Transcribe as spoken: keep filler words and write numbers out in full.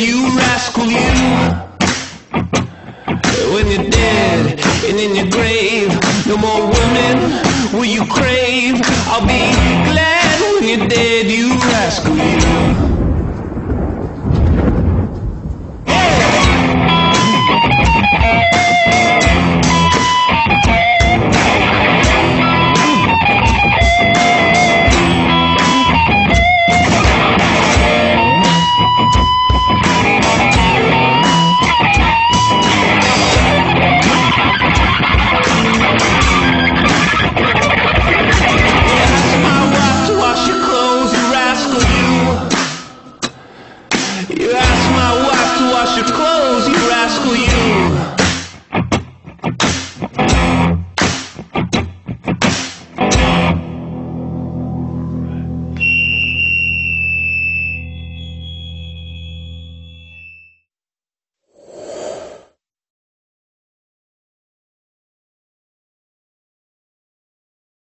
you rascal, you. When you're dead and in your grave, no more women will you crave. I'll be glad when you're dead, you rascal, you.